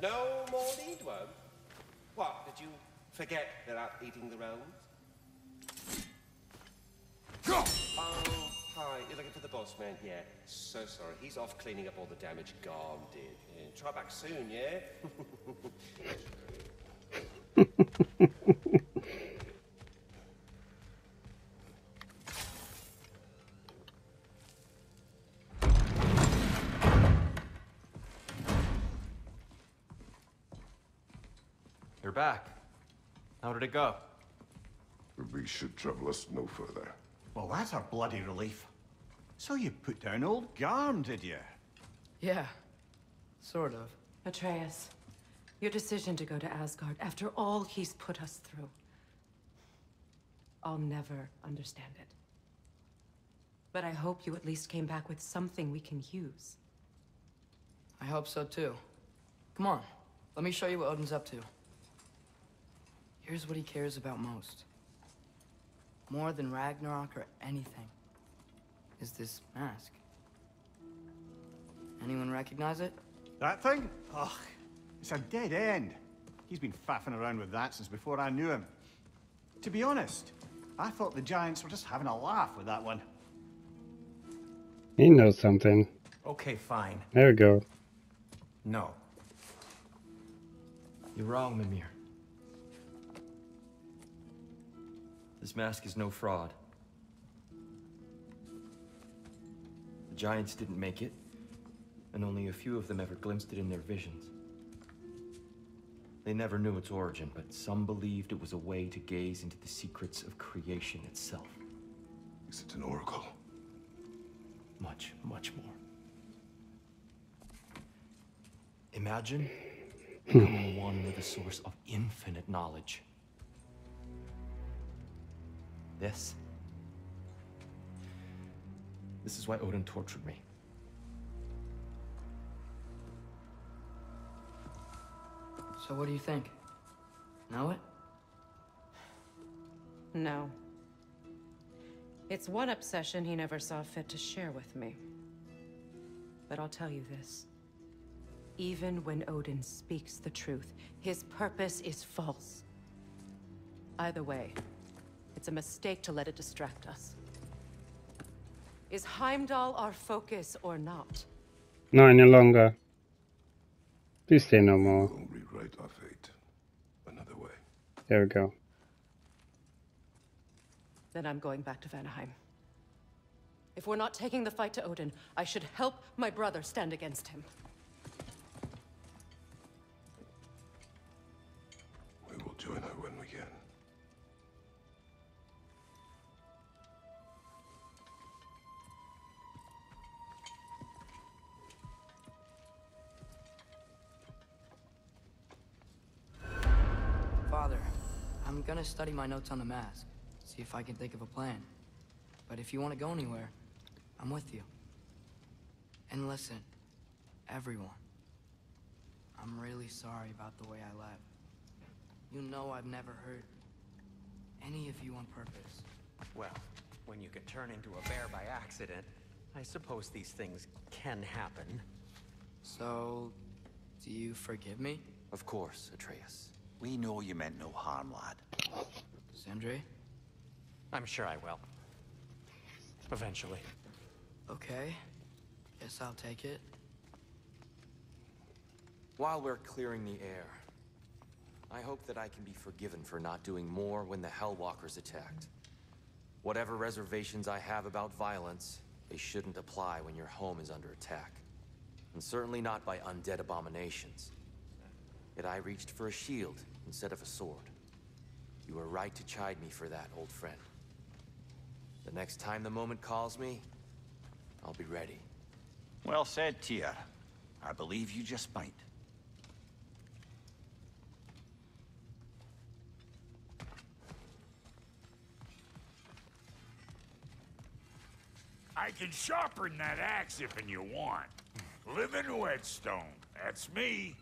No more Leadworm? What, did you forget about eating the realms? Oh, hi. You're looking for the boss man? Yeah. So sorry. He's off cleaning up all the damage Garm did. Yeah. Try back soon, yeah? You're back. How did it go? The beast should trouble us no further. Well, that's a bloody relief. So you put down old Garm, did you? Yeah, sort of. Atreus, your decision to go to Asgard after all he's put us through. I'll never understand it. But I hope you at least came back with something we can use. I hope so too. Come on, let me show you what Odin's up to. Here's what he cares about most. More than Ragnarok or anything, is this mask. Anyone recognize it? That thing? Ugh, it's a dead end. He's been faffing around with that since before I knew him. To be honest, I thought the giants were just having a laugh with that one. He knows something. Okay, fine. There we go. No. You're wrong, Mimir. This mask is no fraud. The giants didn't make it, and only a few of them ever glimpsed it in their visions. They never knew its origin, but some believed it was a way to gaze into the secrets of creation itself. Is it an oracle? Much, much more. Imagine becoming one with a source of infinite knowledge. This is why Odin tortured me. So what do you think? Know it? No. It's one obsession he never saw fit to share with me. But I'll tell you this. Even when Odin speaks the truth, his purpose is false. Either way, it's a mistake to let it distract us. Is Heimdall our focus or not? No any longer. Please say no more. We'll rewrite our fate another way. There we go. Then I'm going back to Vanaheim. If we're not taking the fight to Odin, I should help my brother stand against him. We will join her when we can. Father, I'm gonna study my notes on the mask, see if I can think of a plan. But if you want to go anywhere, I'm with you. And listen, everyone, I'm really sorry about the way I left. You know I've never hurt any of you on purpose. Well, when you could turn into a bear by accident, I suppose these things can happen. So, do you forgive me? Of course, Atreus. We know you meant no harm, lad. Sindri? I'm sure I will. Eventually. Okay. Guess I'll take it. While we're clearing the air, I hope that I can be forgiven for not doing more when the Hellwalkers attacked. Whatever reservations I have about violence, they shouldn't apply when your home is under attack. And certainly not by undead abominations. Yet I reached for a shield instead of a sword. You were right to chide me for that, old friend. The next time the moment calls me, I'll be ready. Well said, Tyr. I believe you just might. I can sharpen that axe if you want. Living whetstone, that's me.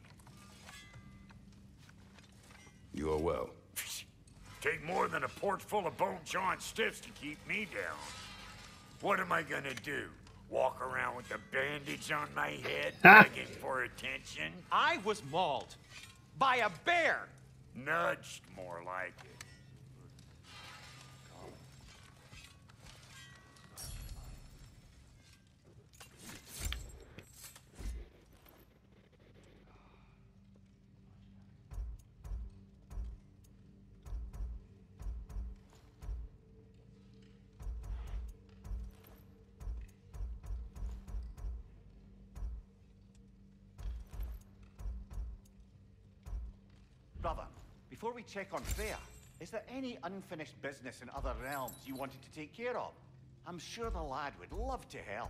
You are well. Take more than a port full of bone-chawing stiffs to keep me down. What am I gonna do? Walk around with a bandage on my head, Ah. begging for attention? I was mauled by a bear. Nudged, more like it. Brother, before we check on Freya, is there any unfinished business in other realms you wanted to take care of? I'm sure the lad would love to help.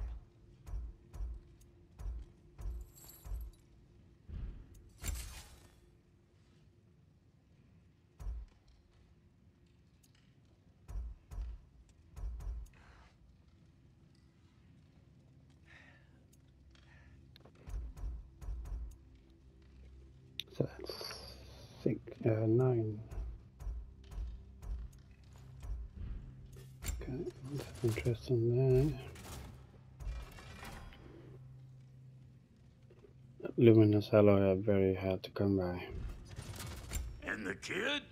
So that's 9. Okay, that's interesting there. Luminous alloy are very hard to come by. And the kid?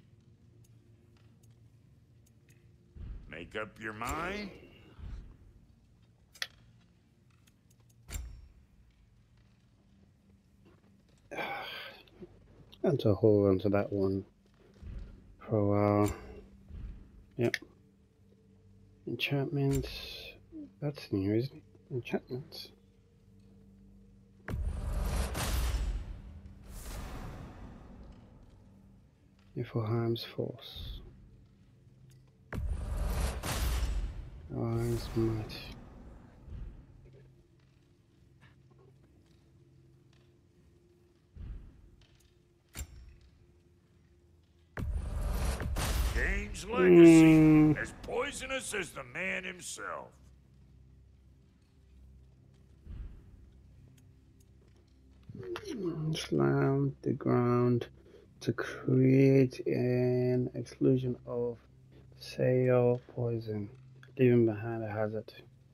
Make up your mind? And to hold on to that one for a while. Yep. Enchantments. That's new, isn't it? Enchantments. Niflheim's Force. Alliance Might. Kane's legacy, as poisonous as the man himself. Slam the ground to create an explosion of sail poison, leaving behind a hazard.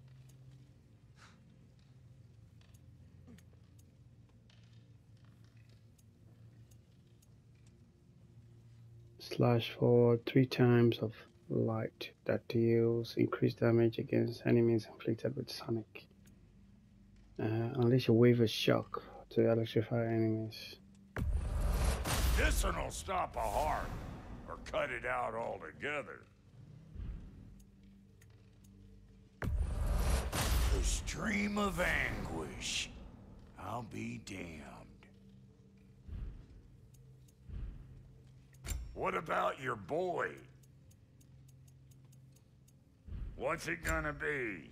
Slash for 3 times of light that deals increased damage against enemies inflicted with sonic. Unleash a wave of shock to electrify enemies. This'll stop a heart, or cut it out altogether. The stream of anguish. I'll be damned. What about your boy? What's it gonna be?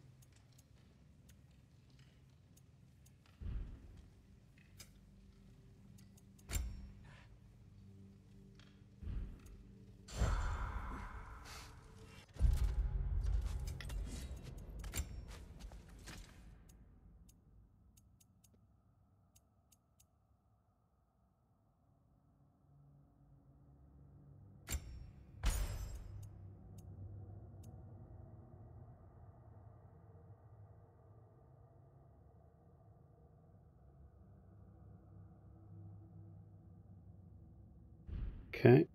Okay.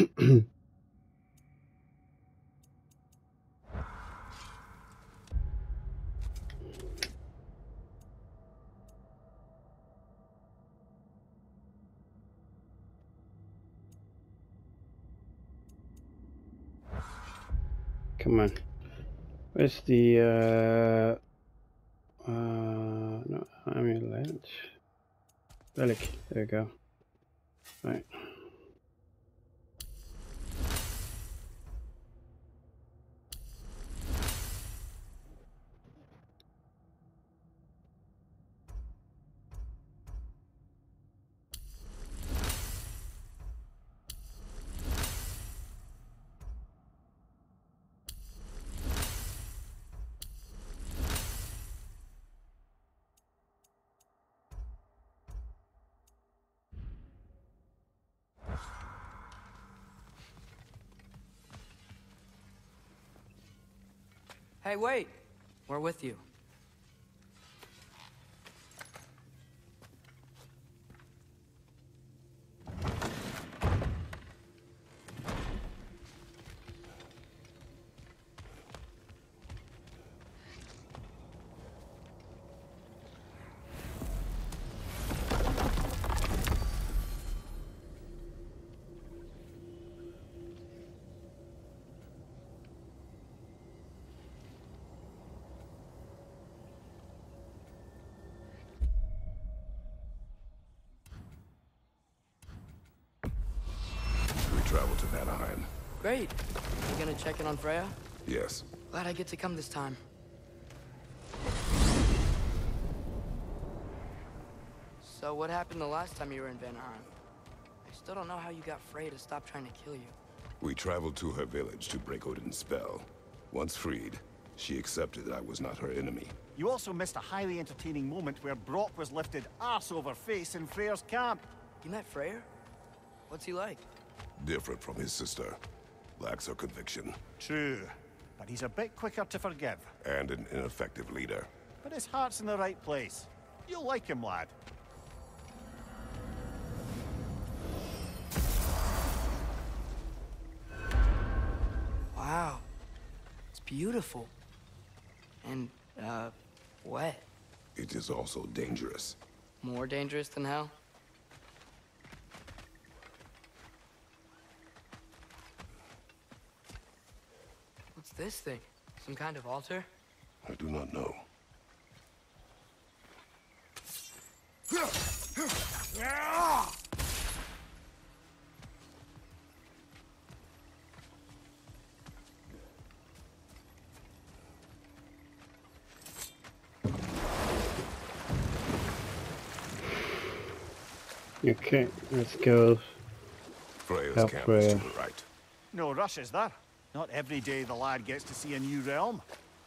Come on. Where's the no, amulet. Relic. There we go. Right. Hey, wait! We're with you. travel to Vanaheim. Great. You gonna check in on Freya? Yes. Glad I get to come this time. So what happened the last time you were in Vanaheim? I still don't know how you got Freya to stop trying to kill you. We traveled to her village to break Odin's spell. Once freed, she accepted that I was not her enemy. You also missed a highly entertaining moment where Brock was lifted arse over face in Freyr's camp. You met Freyr? What's he like? Different from his sister. Lacks her conviction. True, but he's a bit quicker to forgive. And an ineffective leader. But his heart's in the right place. You'll like him, lad. Wow. It's beautiful. And, wet. It is also dangerous. More dangerous than hell? What's this thing? Some kind of altar? I do not know. Okay, let's go. Freya's Help camp Freya. is to the right. No rush, is there? Not every day the lad gets to see a new realm.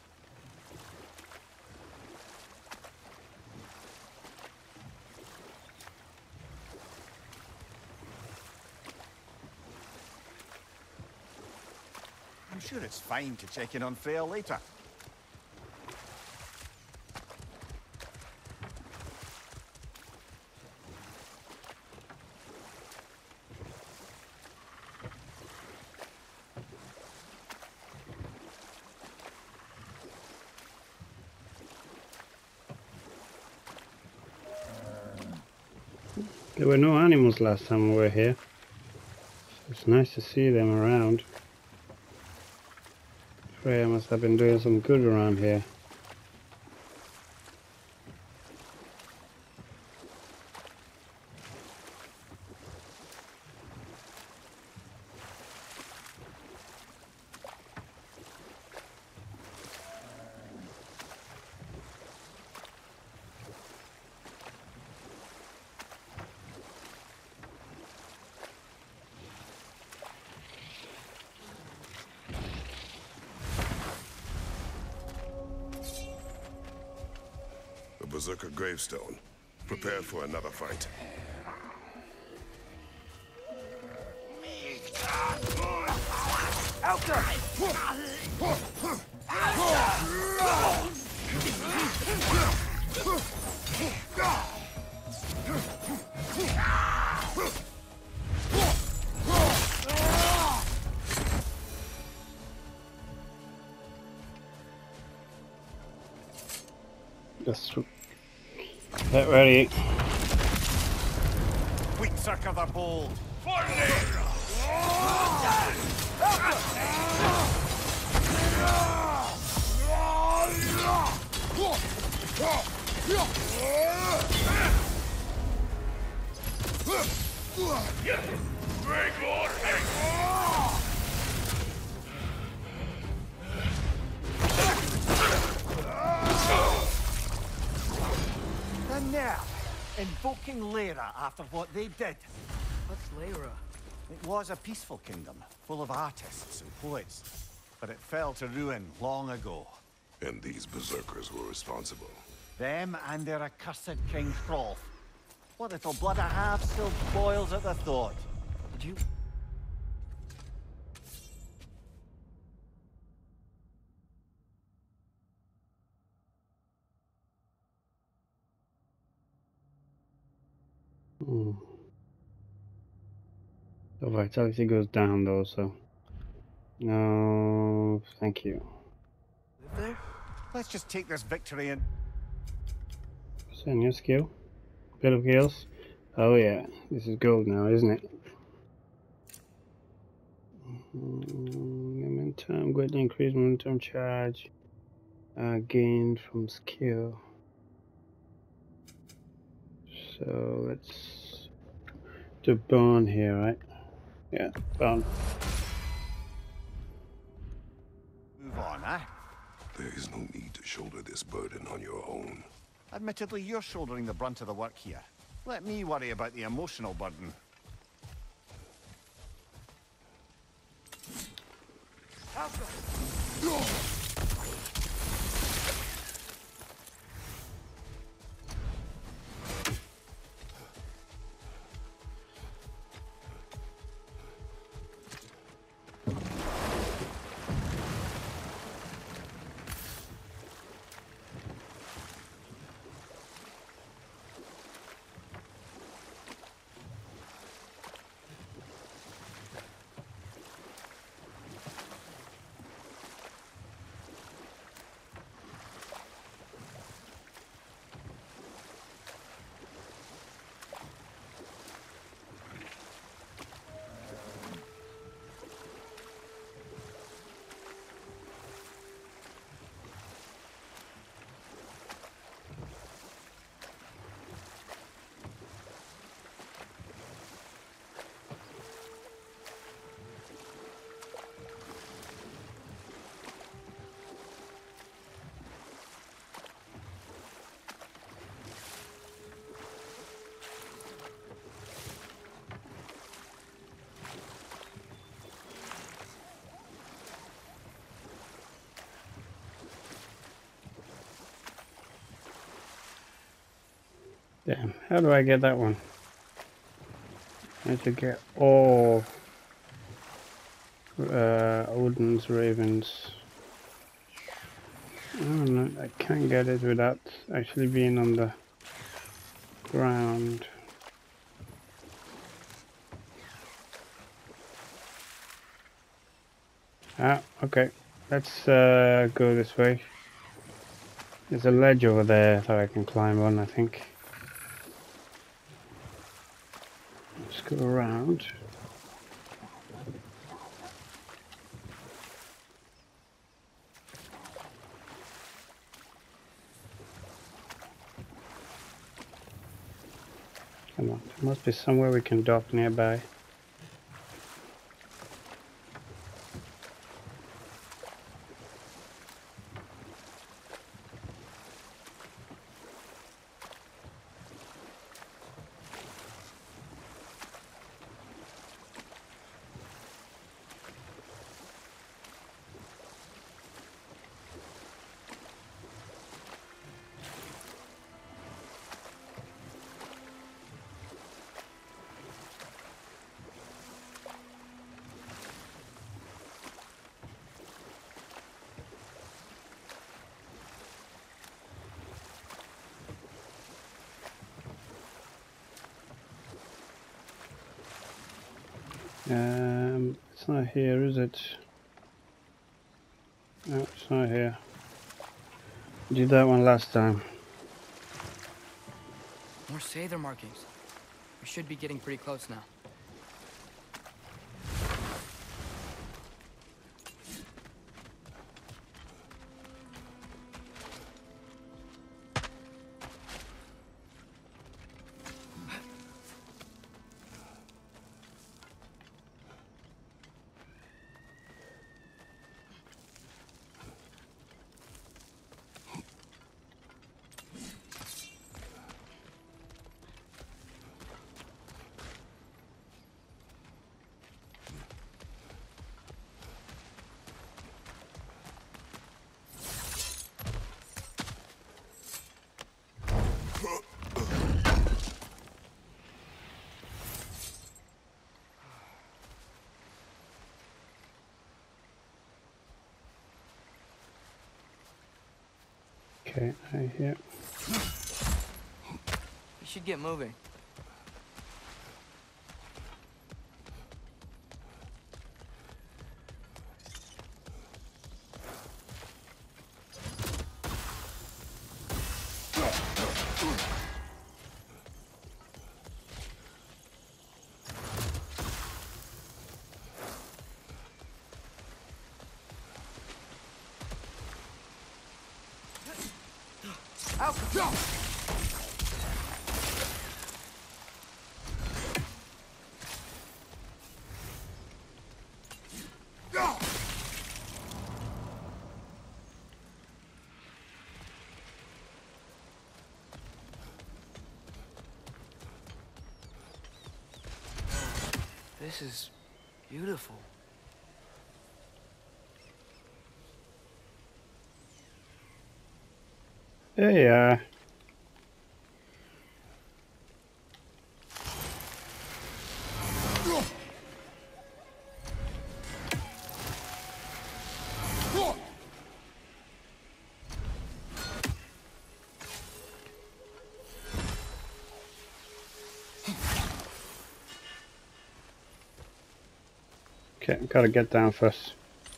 I'm sure it's fine to check in on Freya later. There were no animals last time we were here. It's nice to see them around. Freya must have been doing some good around here. A Berserker gravestone. Prepare for another fight. Just get ready. Wheat circa the bold. The nerve! Invoking Lyra after what they did. What's Lyra? It was a peaceful kingdom, full of artists and poets. But it fell to ruin long ago. And these Berserkers were responsible. Them and their accursed King Hrolf. What little blood I have still boils at the thought. Did you... The vitality goes down though, so no, thank you. live there? Let's just take this victory and... Is that a new skill? Bit of heals? Oh yeah, this is gold now, isn't it? Momentum, greatly increased momentum charge gained from skill. So let's do burn here, right? Yeah, done. Move on, eh? There is no need to shoulder this burden on your own. Admittedly, you're shouldering the brunt of the work here. Let me worry about the emotional burden. Damn, how do I get that one? I need to get all Odin's ravens. I don't know, I can't get it without actually being on the ground. Ah, okay. Let's go this way. There's a ledge over there that I can climb on, I think. Let's go around. Come on, there must be somewhere we can dock nearby. It's not here, is it? No, it's not here. I did that one last time. More Sather markings. We should be getting pretty close now. Okay, I hear. We should get moving. This is beautiful. There you are. Okay, gotta get down first.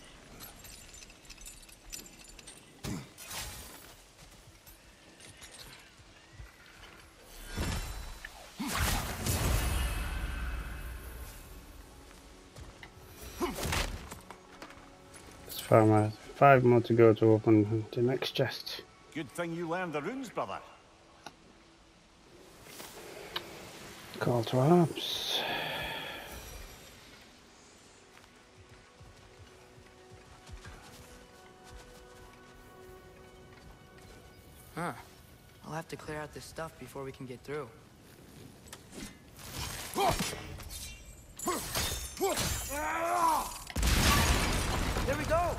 It's 5 more to go to open the next chest. Good thing you learned the runes, brother. Call to arms. Huh. I'll have to clear out this stuff before we can get through. There we go!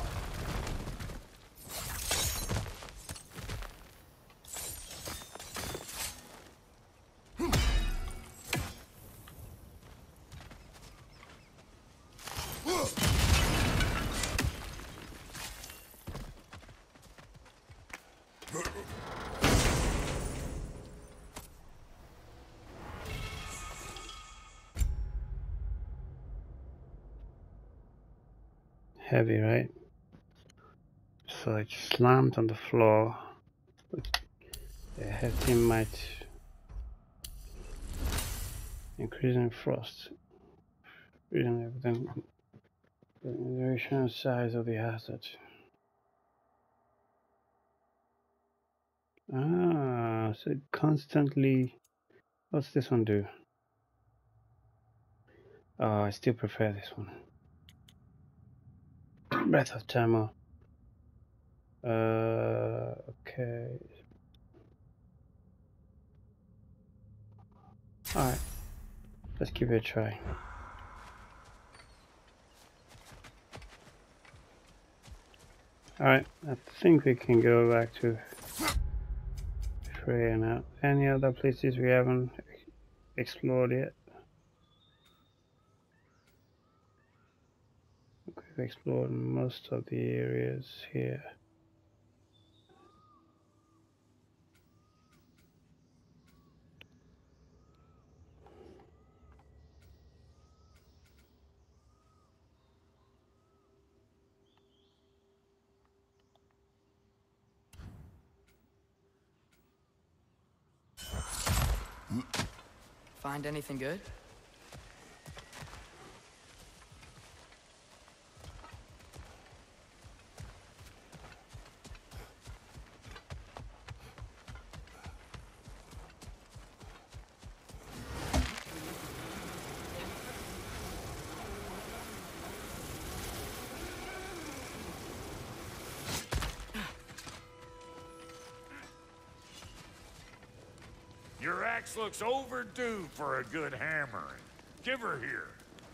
Heavy, right? So it slammed on the floor. The head might increasing frost. Reading everything. The duration and size of the hazard. Ah, so it constantly. What's this one do? Oh, I still prefer this one. Breath of Thermal. Okay. Alright. Let's give it a try. Alright, I think we can go back to Freya now. Any other places we haven't explored yet? We've explored most of the areas here. Find anything good? Your axe looks overdue for a good hammering. Give her here.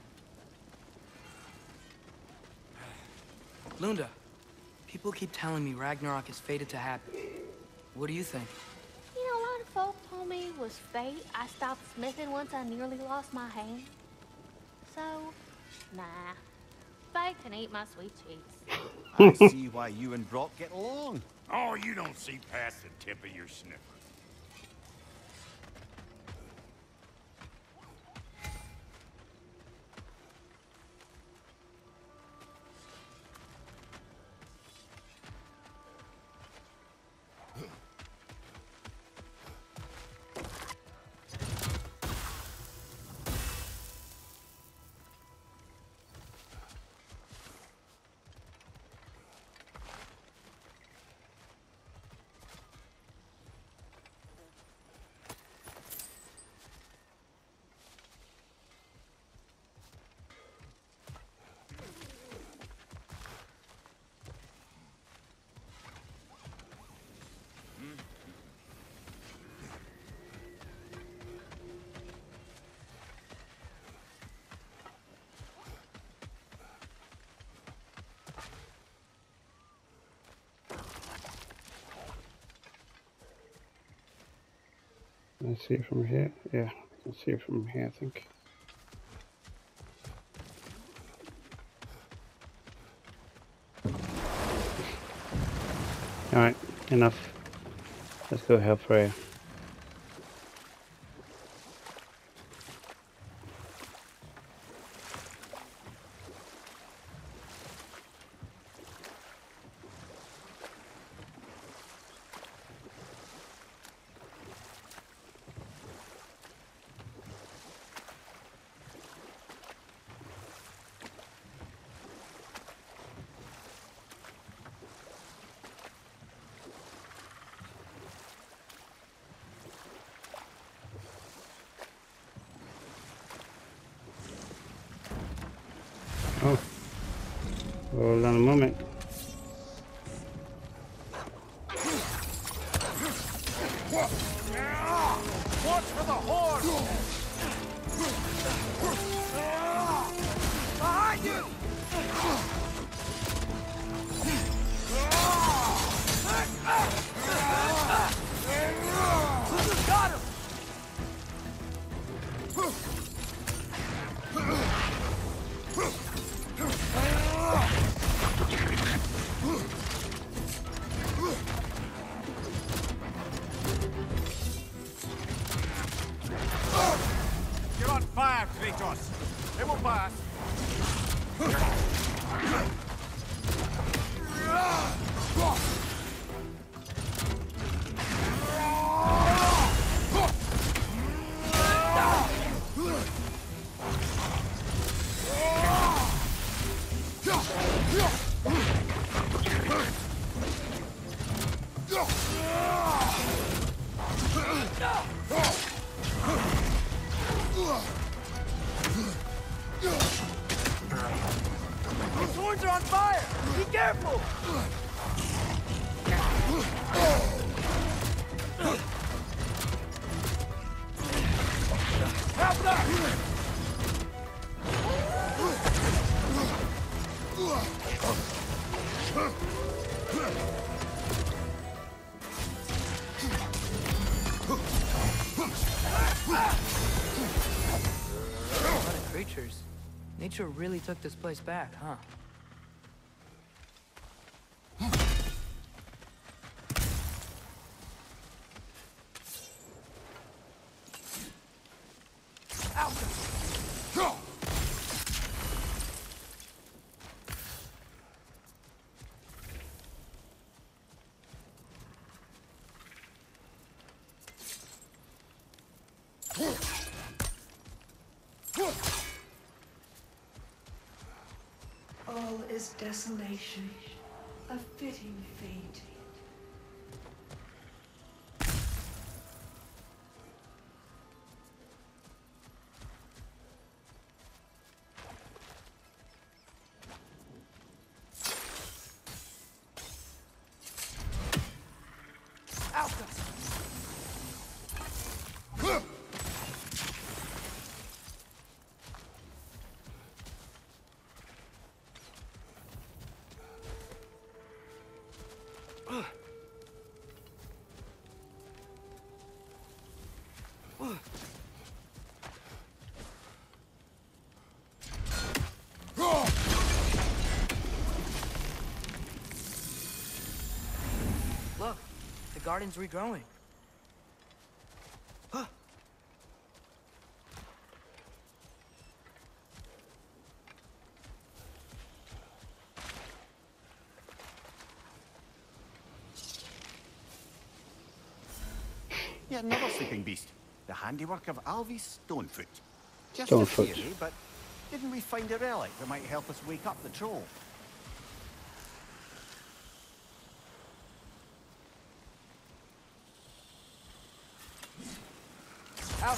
Lunda, people keep telling me Ragnarok is fated to happen. What do you think? You know, a lot of folk told me it was fate. I stopped smithing once I nearly lost my hand. So, nah. Fate can eat my sweet cheeks. I see why you and Brock get along. Oh, you don't see past the tip of your sniffer. Can I see it from here? Yeah, I can see it from here, I think. Alright, enough. Let's go help Freya. Oh, hold on a moment. Watch for the horse! Behind you! Got him! You're on fire, Kratos. It will pass. His horns are on fire! Be careful! Help them! A lot of creatures. Nature really took this place back, huh? All is desolation, a fitting fate. Look, the garden's regrowing. Yet another sleeping beast. The handiwork of Alvis Stonefoot. Just Stonefoot. a theory, but didn't we find a relic that might help us wake up the troll? Out!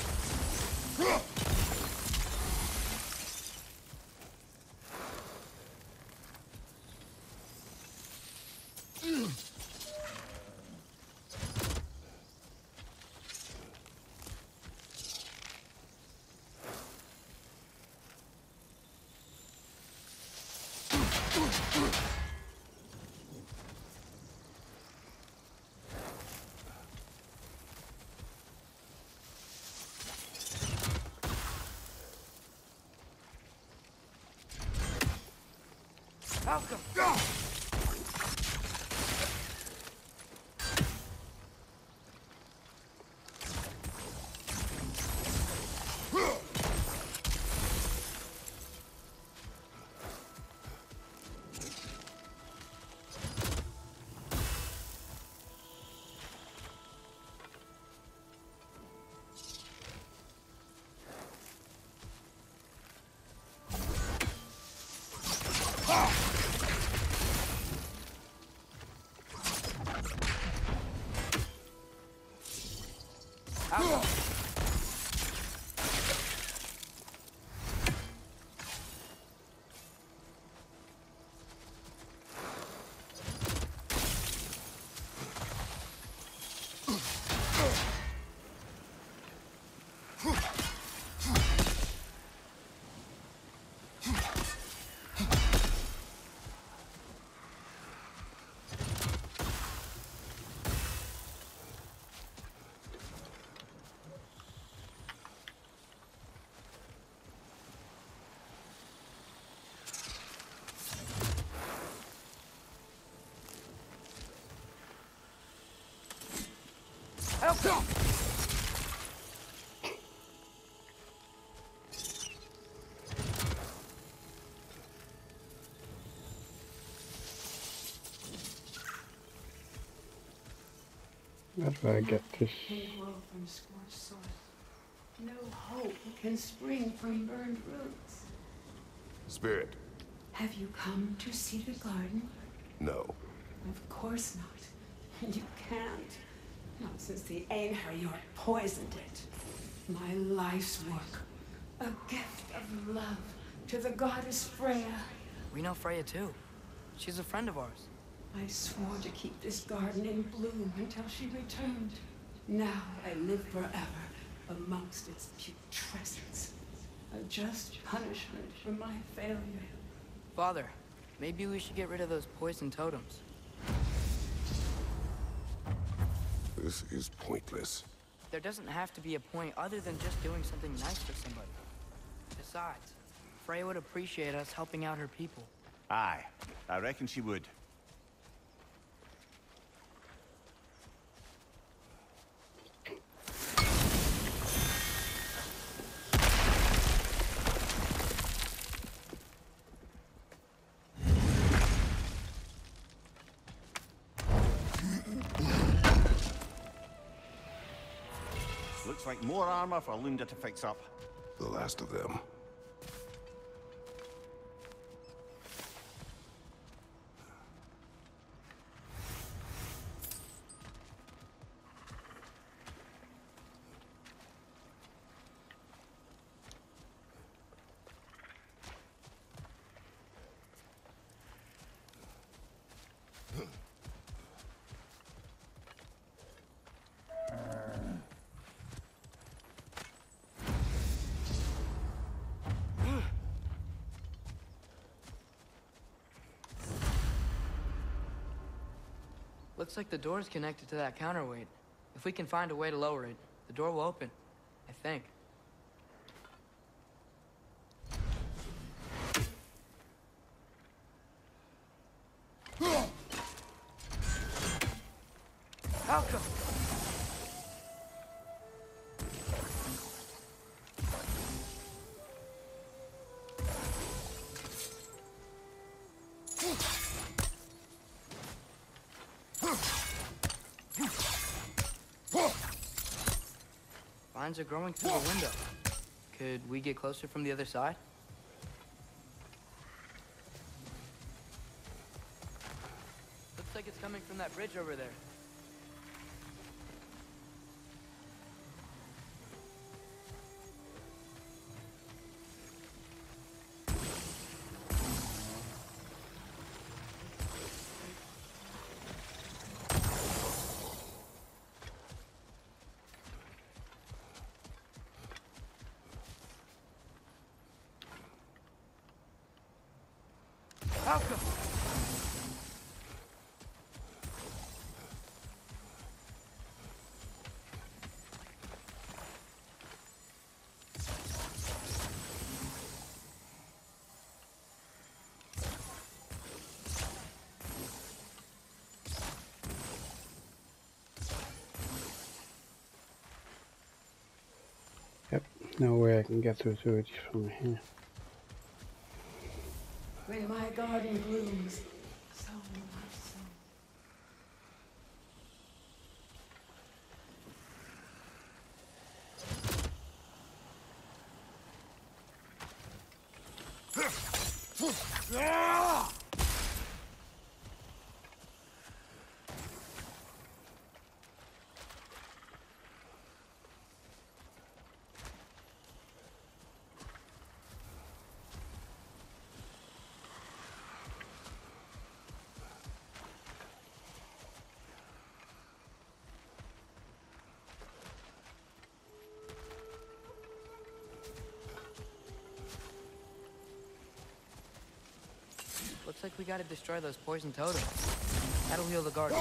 Malcolm! Help him! How do I get this? Grow from scorched soil. No hope can spring from burned roots. Spirit. Have you come to see the garden? No. Of course not. You can't. Not since the Einherjar poisoned it. My life's work. A gift of love to the goddess Freya. We know Freya too. She's a friend of ours. I swore to keep this garden in bloom until she returned. Now I live forever amongst its putrescence. A just punishment for my failure. Father, maybe we should get rid of those poison totems. This is pointless. There doesn't have to be a point other than just doing something nice for somebody. Besides, Freya would appreciate us helping out her people. Aye, I reckon she would. Looks like more armor for Lunda to fix up. The last of them. Looks like the door's connected to that counterweight. If we can find a way to lower it, the door will open, I think. Malcolm! Vines are growing through the window. Could we get closer from the other side? Looks like it's coming from that bridge over there. Malcolm! No way I can get through to it from here. When my garden blooms, so my soul. Looks like we gotta destroy those poison totems. That'll heal the garden.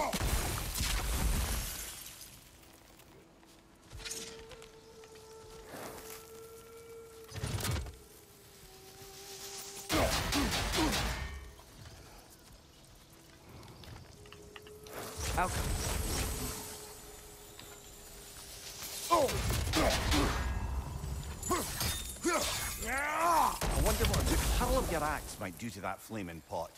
Outcome. I wonder what the hurl of your axe might do to that flaming pot.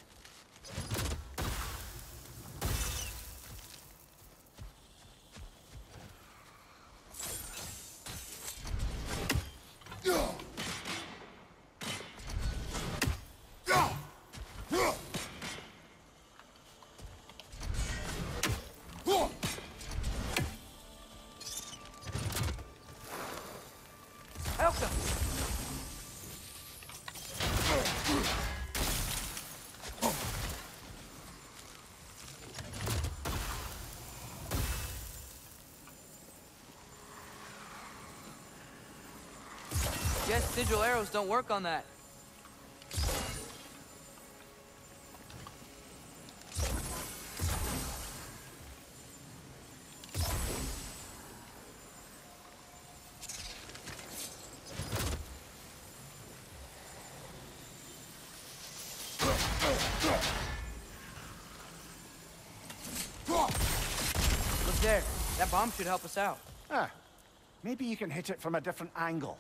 Guess sigil arrows don't work on that. Look there. That bomb should help us out. Ah, maybe you can hit it from a different angle.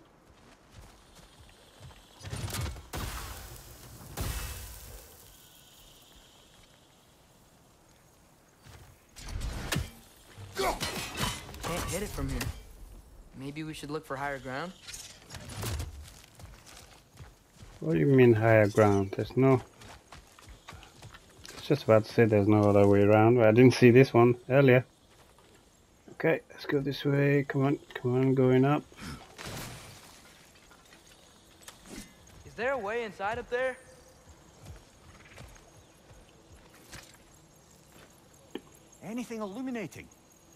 Can't hit it from here. Maybe we should look for higher ground? What do you mean higher ground? There's no... I was just about to say there's no other way around, but I didn't see this one earlier. Okay, let's go this way. Come on, going up. Is there a way inside up there? Anything illuminating?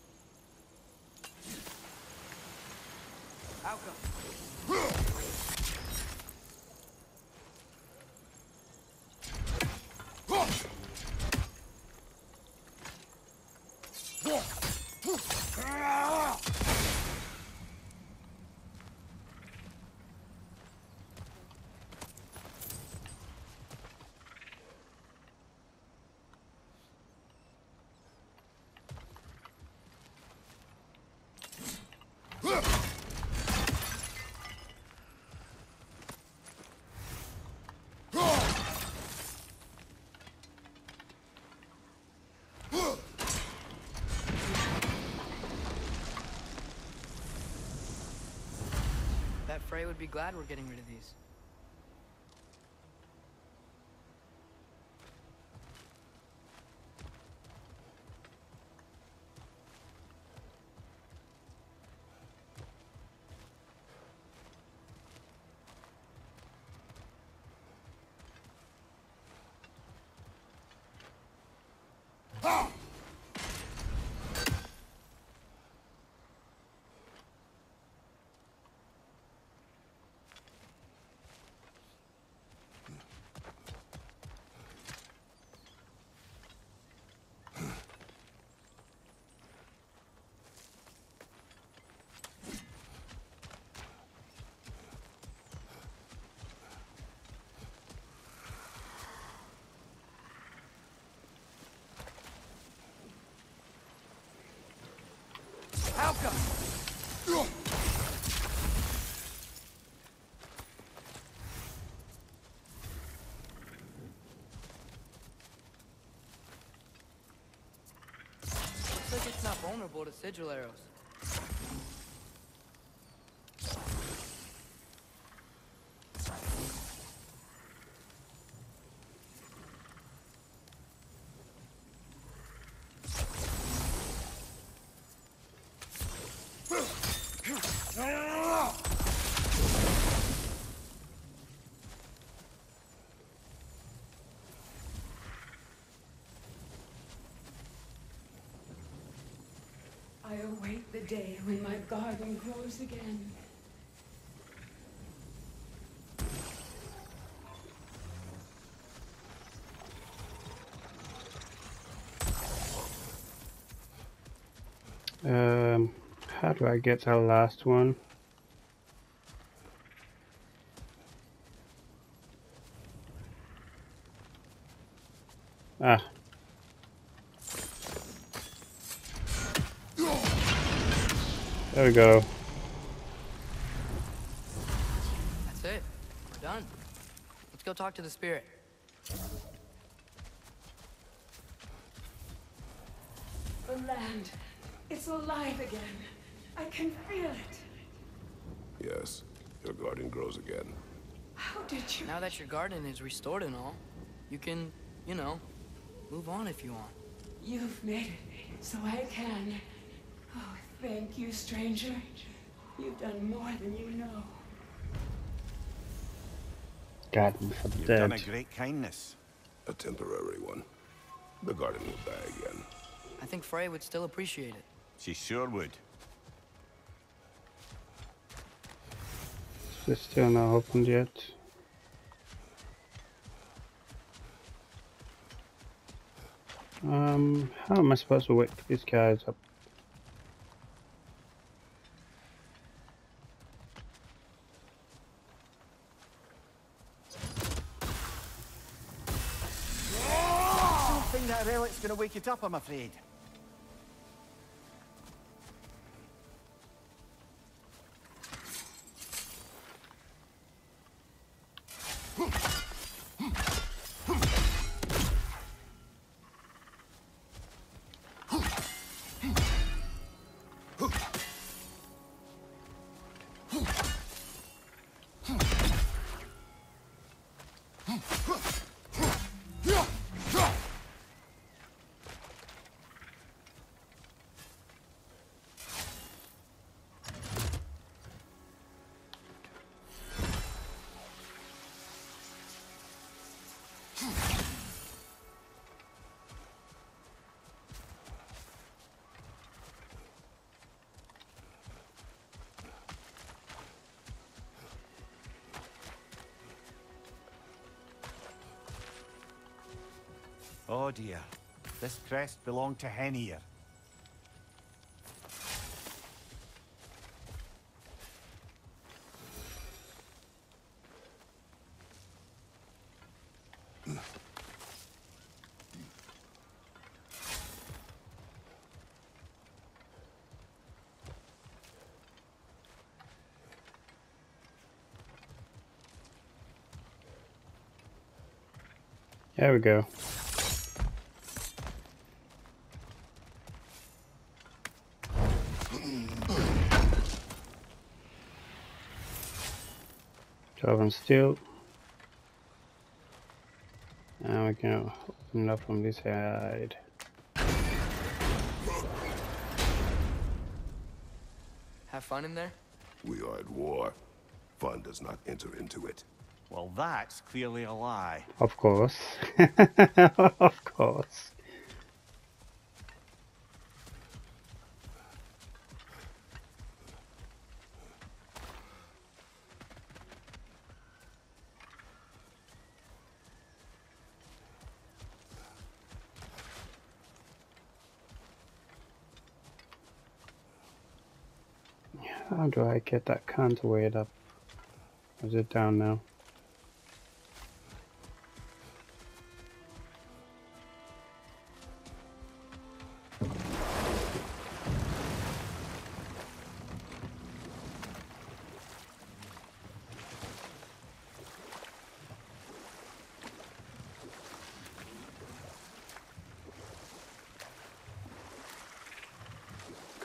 Outcome. That Frey would be glad we're getting rid of these. not vulnerable to sigil arrows. I await the day when my garden grows again. How do I get to the last one? Ah. There we go. That's it. We're done. Let's go talk to the spirit. The land, it's alive again. I can feel it. Yes, your garden grows again. How did you... Now that your garden is restored and all, you can, you know, move on if you want. You've made it so I can. Oh, thank you, stranger. You've done more than you know. Garden for the You've dead. done a great kindness. A temporary one. The garden will die again. I think Frey would still appreciate it. She sure would. It's still not opened yet. How am I supposed to wake these guys up? I don't think that relic's gonna wake it up, I'm afraid. Oh dear. This crest belonged to Henir. There we go. Driving steel. And we can open it up from this side. Have fun in there? We are at war. Fun does not enter into it. Well, that's clearly a lie. Of course. Of course. How do I get that counterweight up? Or is it down now?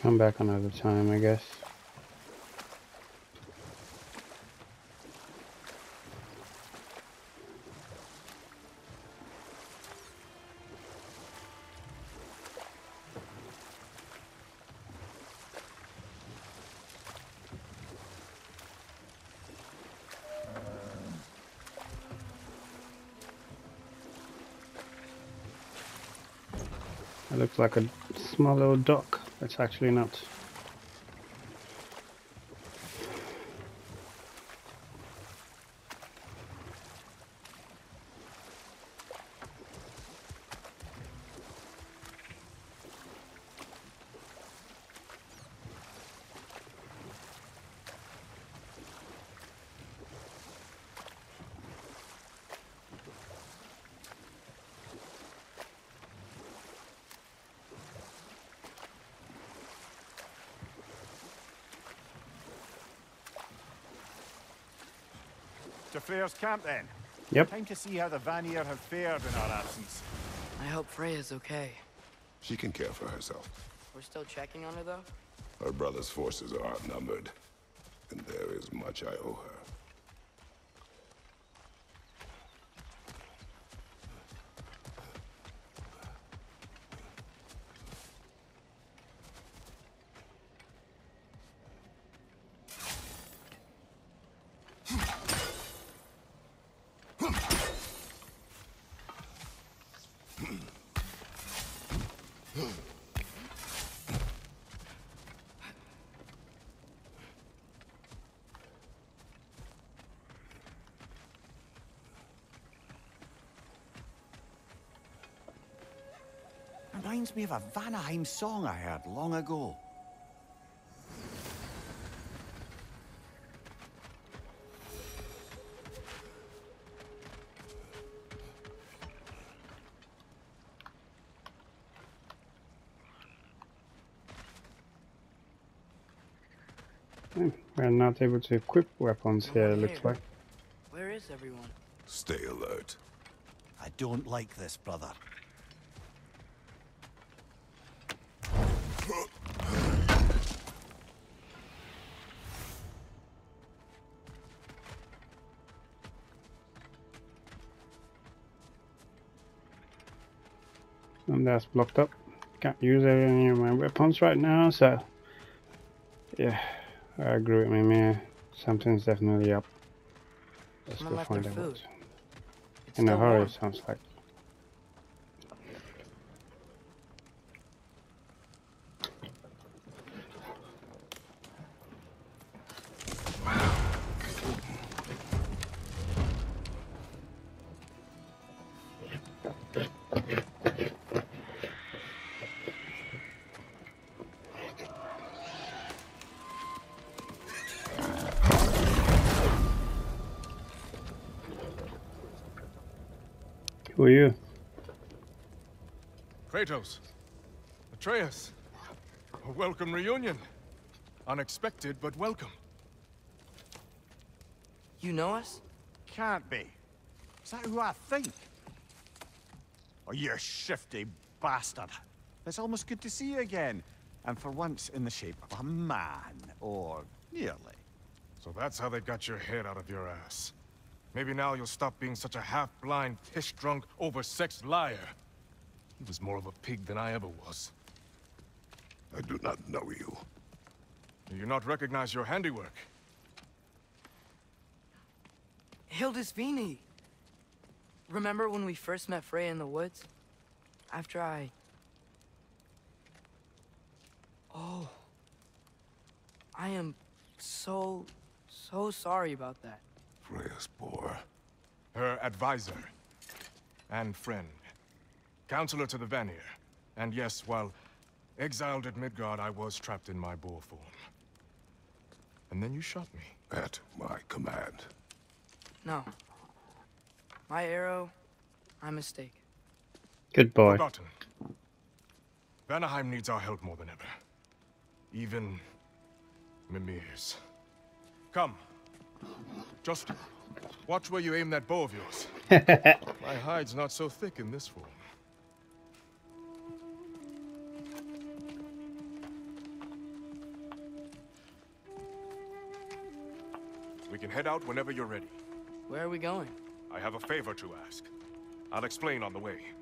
come back another time, I guess. It looks like a small little dock. It's actually not. To Freyr's camp then. Yep. Time to see how the Vanir have fared in our absence. I hope Freya's okay. She can care for herself. We're still checking on her, though? Her brother's forces are outnumbered, and there is much I owe her. Reminds me of a Vanaheim song I heard long ago. We're not able to equip weapons here, it looks like. Where is everyone? Stay alert. I don't like this, brother. And that's blocked up. Can't use any of my weapons right now, so yeah, I agree with me, man. Something's definitely up. Let's Someone go left find their out. food. It's In a still hurry, warm. sounds like. Who are you? Kratos. Atreus. A welcome reunion. Unexpected, but welcome. You know us? Can't be. Is that who I think? Oh, you shifty bastard. It's almost good to see you again. And for once in the shape of a man, or nearly. So that's how they got your head out of your ass. Maybe now you'll stop being such a half-blind, piss-drunk, oversexed liar. He was more of a pig than I ever was. I do not know you. Do you not recognize your handiwork? Hildisvini! Remember when we first met Freya in the woods? After I... Oh. I am so sorry about that. Freya's boar. Her advisor. And friend. Counselor to the Vanir. And yes, while exiled at Midgard, I was trapped in my boar form. And then you shot me. At my command. No. My arrow, my mistake. Good boy. Forgotten. Vanaheim needs our help more than ever. Even Mimir's. Come. Just watch where you aim that bow of yours. My hide's not so thick in this form. can head out whenever you're ready. Where are we going? I have a favor to ask. I'll explain on the way.